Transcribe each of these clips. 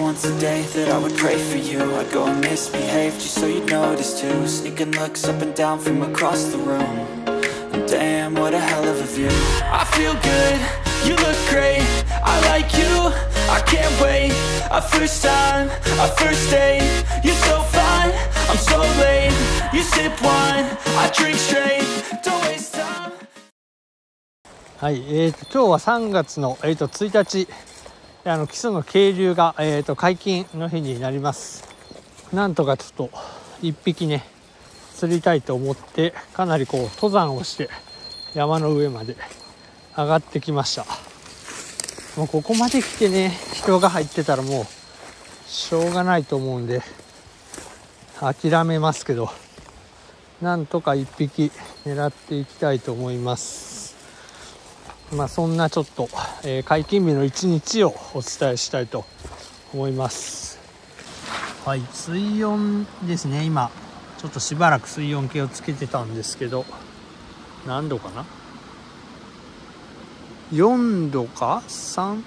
once a day that I would pray for you. I'd go and misbehave just so you'd notice too. Sneaking looks up and down from across the room. And damn, what a hell of a view. I feel good, you look great, I like you, I can't wait. A first time, a first date. You're so fine, I'm so late. You sip wine, I drink straight. Don't waste time. はい、今日は3月の、1日、木曽の渓流が、解禁の日になります。なんとかちょっと1匹ね釣りたいと思って、かなりこう登山をして山の上まで上がってきました。もうここまで来てね、人が入ってたらもうしょうがないと思うんで諦めますけど、なんとか1匹狙っていきたいと思います。そんなちょっと、解禁日の一日をお伝えしたいと思います。はい、水温ですね。今ちょっとしばらく水温計をつけてたんですけど、何度かな、4度か3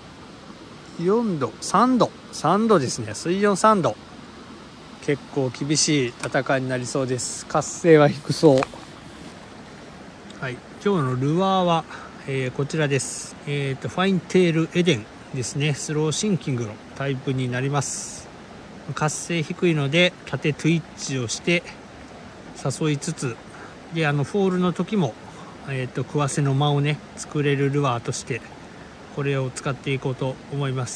度ですね。水温3度、結構厳しい戦いになりそうです。活性は低そう。はい、今日のルアーは、こちらです。ファインテールエデンですね。スローシンキングのタイプになります。活性低いので縦トゥイッチをして誘いつつで、フォールの時も食わせの間をね作れるルアーとしてこれを使っていこうと思います。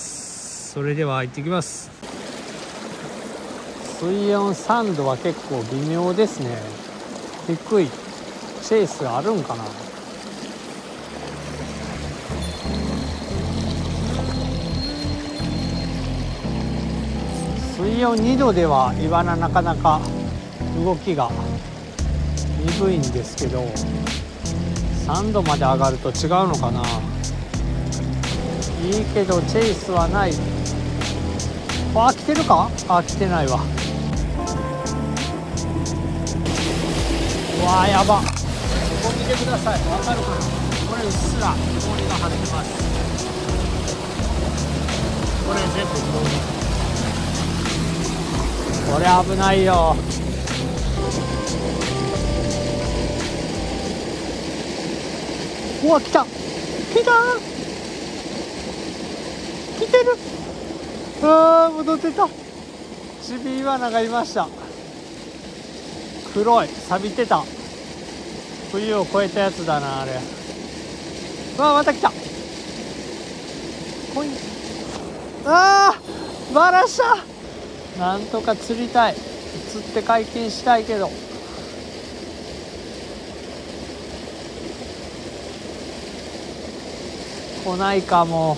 それでは行ってきます。水温3度は結構微妙ですね。低い。チェイスあるんかな。水温2度ではイワナなかなか動きが鈍いんですけど、3度まで上がると違うのかな。いいけどチェイスはない。あ、来てるか。あ、来てないわ。うわー、やば。ここ見てください。わかるかな。これうっすら氷が張ってます。これ全部氷。これ危ないよ。うわ、来た来た来てる。あー、戻ってた。チビイワナがいました。黒い、錆びてた。冬を越えたやつだなあれ。うわ、また来た。こい、あー、バラした。なんとか釣りたい。釣って解禁したいけど。来ないかも。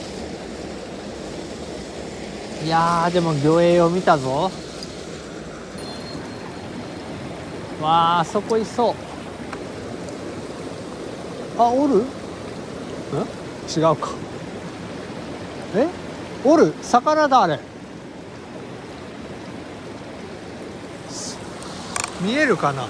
いやー、でも魚影を見たぞ。わあ、あそこいそう。あ、おる？ん？違うか。おる？魚だあれ。見えるかな。こ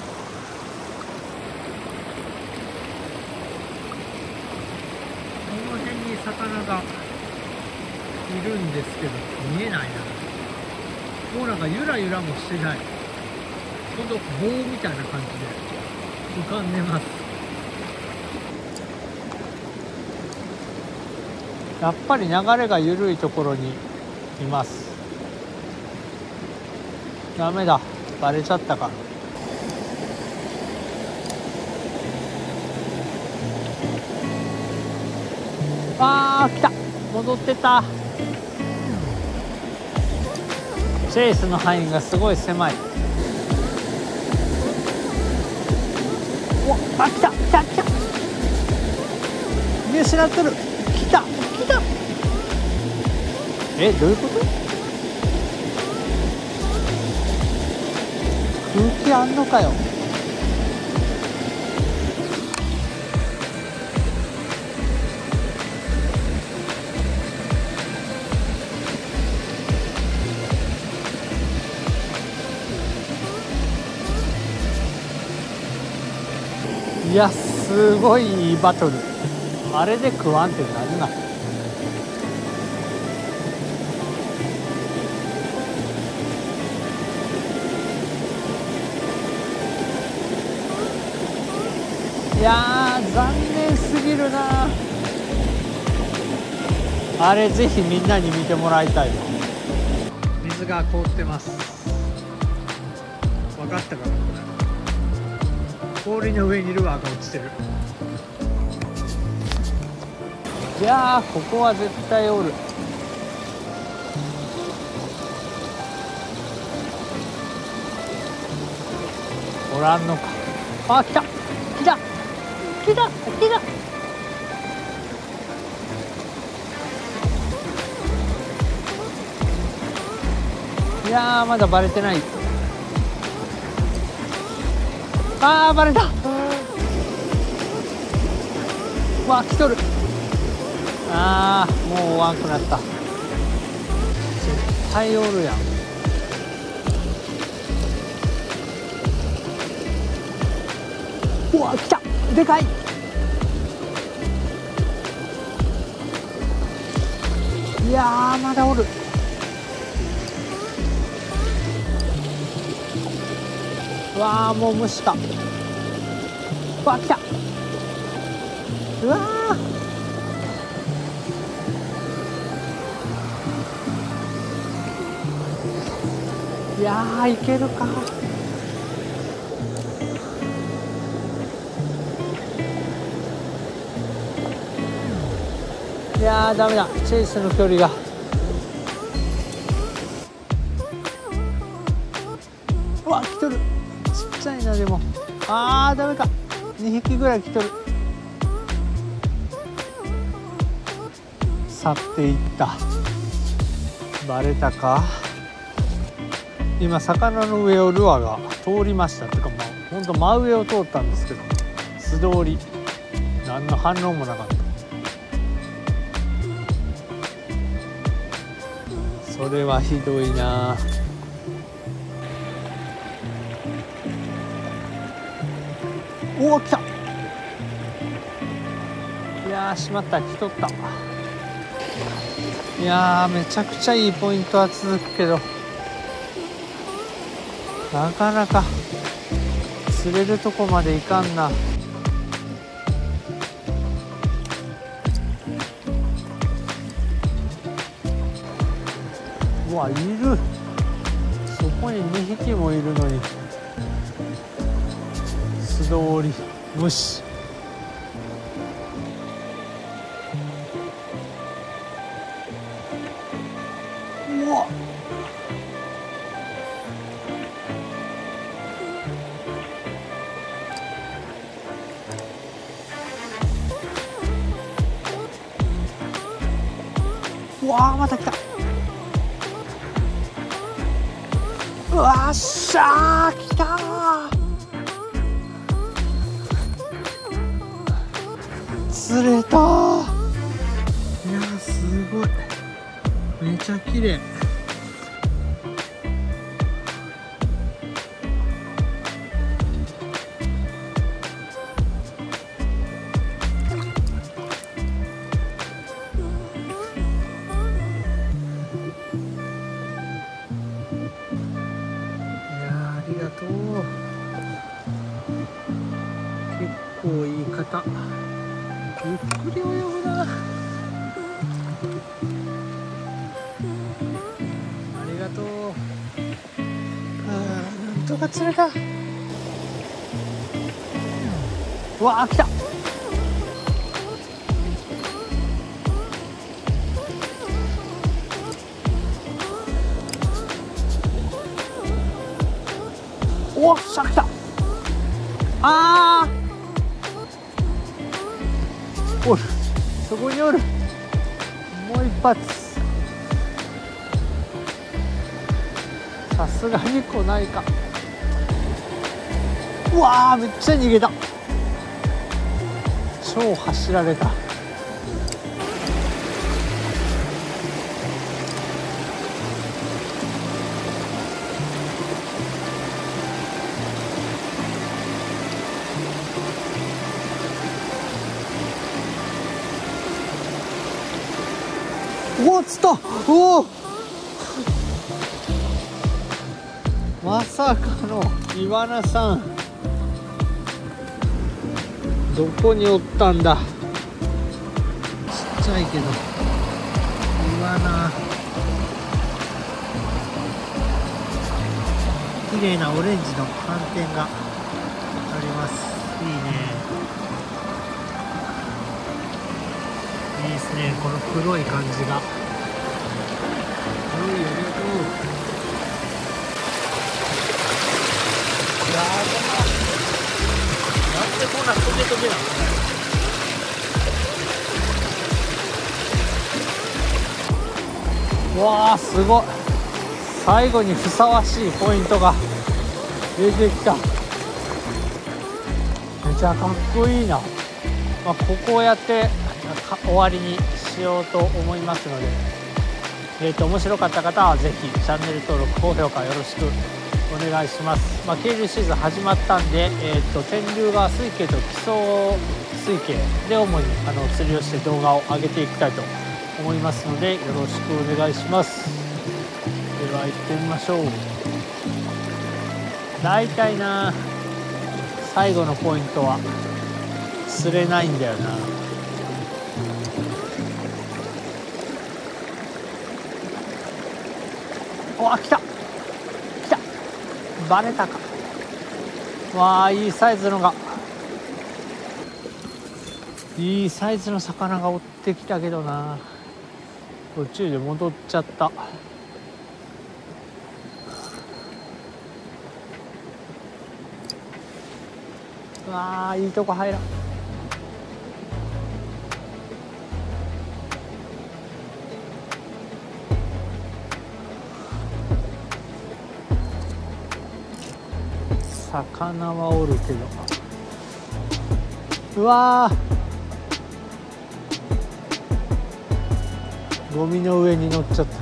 の辺に魚がいるんですけど見えないな。もうなんかゆらゆらもしてない。ほんと棒みたいな感じで浮かんでます。やっぱり流れが緩いところにいます。ダメだ、バレちゃったか。あー、来た。戻ってた。チェイスの範囲がすごい狭い。お、あ、来た来た来た。見失ってる。来た来た。どういうこと？空気あんのかよ。いや、すごいいいバトル。あれで食わんって何なん。 やー残念すぎるな。あれぜひみんなに見てもらいたいわ。水が凍ってます。分かったかな、これ氷の上にルアーが落ちてる。いやーここは絶対おる。おらんのか。あ、来た来た来た来た。いやーまだバレてない。あーバレた。わ来とる。あーもう終わんくなった。絶対おるやん。うわ来たでかい。いやーまだおる。うわーもう蒸した。うわ来た。うわーいやーいけるか。いやーダメだ、チェイスの距離が。うわ来とる。ちっちゃいな。でもあーダメか。2匹ぐらい来とる。去っていった。バレたか。今魚の上をルアーが通りました。ってかまあほんと真上を通ったんですけど、素通り、何の反応もなかった。それはひどいな。おお来た。いやーしまった、来とった。いやーめちゃくちゃいいポイントは続くけど、なかなか釣れるとこまでいかんな。うわいる。そこに2匹もいるのに素通り無視。うわうわーまた来た。うわーっしゃー来たー。釣れたー。いやーすごい、めちゃ綺麗。ありがとう。結構いい方。ゆっくり泳ぐな。ありがとう。なんとか釣れた。うわー来た。おっしゃ来た。あーおる、そこにおる。もう一発。さすがに来ないか。うわーめっちゃ逃げた。超走られた。おっ釣った。おおまさかのイワナさん。 どこにおったんだ。ちっちゃいけどイワナ。綺麗なオレンジの斑点があります。いいね、いいですね。この黒い感じが黒いよね。なんでこんなトゲトゲなの。わあすごい、最後にふさわしいポイントが出てきた。めちゃかっこいいな。ここをやって終わりにしようと思いますので、面白かった方はぜひチャンネル登録高評価よろしくお願いします。渓流シーズン始まったんで、天竜川水系と木曽水系で主に釣りをして動画を上げていきたいと思いますのでよろしくお願いします。では行ってみましょう。だいたいな最後のポイントは釣れないんだよな。お、来た来た、バレたか。わあいいサイズの魚が追ってきたけどな、途中で戻っちゃった。わあいいとこ入らん。魚はおるけど、うわーゴミの上に乗っちゃった。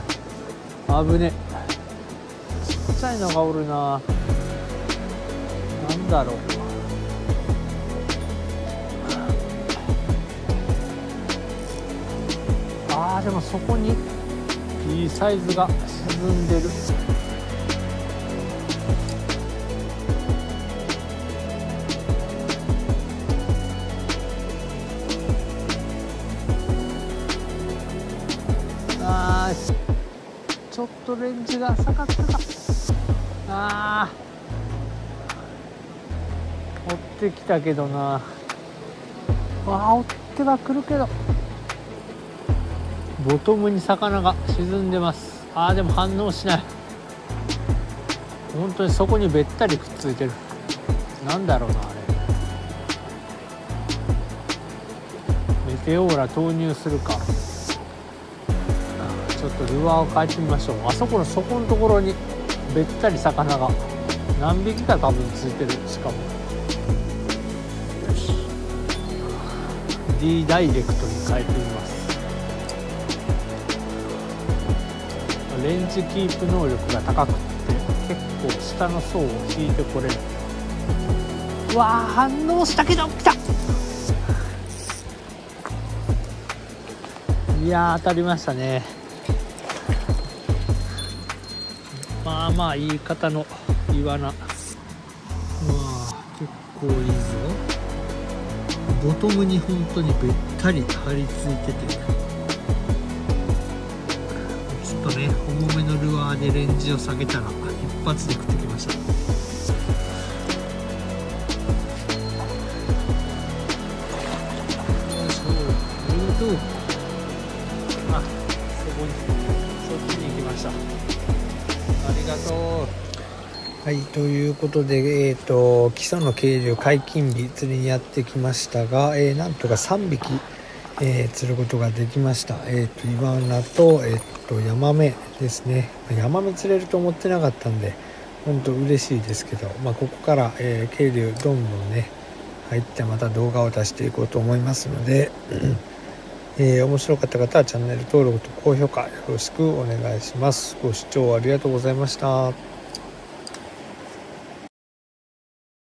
危ね、ちっちゃいのがおるな。なんだろう。でもそこにいいサイズが沈んでる。ちょっとレンジが下がったか。追ってきたけどな。追ってはくるけどボトムに魚が沈んでます。でも反応しない。本当にそこにべったりくっついてる。なんだろうなあれ。メテオーラ投入するか。ちょっとルアーを変えてみましょう。あそこの底のところにべったり魚が何匹か多分ついてる。しかも D ダイレクトに変えてみます。レンジキープ能力が高くって結構下の層を引いてこれる。うわー反応したけど来た。いやー当たりましたね。まあいい方のイワナ。結構いいぞ。ボトムに本当にべったり張り付いてて、ちょっとね重めのルアーでレンジを下げたら一発で食ってきました。よいしょ。そっちに行きました。ありがとう。はい、ということで、木曽の渓流解禁日釣りにやってきましたが、なんとか3匹、釣ることができました。イワナと、ヤマメですね。ヤマメ釣れると思ってなかったんで本当嬉しいですけど、ここから、渓流どんどんね入ってまた動画を出していこうと思いますので面白かった方はチャンネル登録と高評価よろしくお願いします。ご視聴ありがとうございました。